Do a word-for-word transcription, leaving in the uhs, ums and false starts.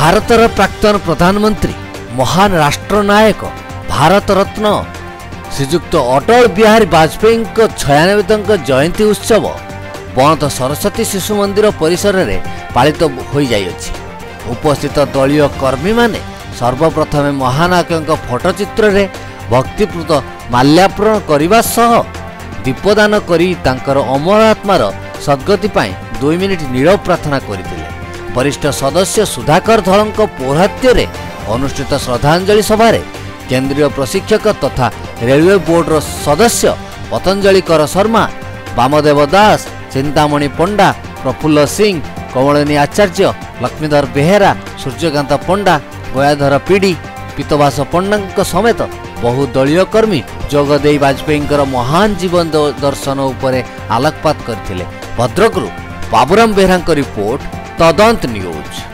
भारतर प्राक्तन प्रधानमंत्री महान राष्ट्रनायक भारत रत्न श्रीजुक्त अटल बिहारी वाजपेयी छयानबे जयंती उत्सव बणत सरस्वती शिशु मंदिर परिसर में पालित हो जाइछि। उपस्थित दलीय कर्मी माने सर्वप्रथमे महानायकों फोटोचित्र रे भक्तिपूत माल्यार्पण करने सह दीपदान करी तांकर अमर आत्मार सद्गति पाई दुई मिनिट नीरव प्रार्थना करथिले। वरिष्ठ सदस्य सुधाकर धलଙ୍କ पौरोहित्य अनुष्ठित श्रद्धांजलि सभा केंद्रीय प्रशिक्षक तथा रेलवे बोर्ड सदस्य पतंजलि कर शर्मा, वामदेव दास, चिंतामणि पंडा, प्रफुल्ल सिंह, कमलिनी आचार्य, लक्ष्मीधर बेहेरा, सूर्यकांत पंडा, गयाधर पीड़ी, पीतवास पंडा समेत बहु दलीय कर्मी जोगदे वाजपेयी महान जीवन दर्शन उपरे आलोकपात करथिले। भद्रकरू बाबुराम बेहेरा रिपोर्ट, तदंत न्यूज।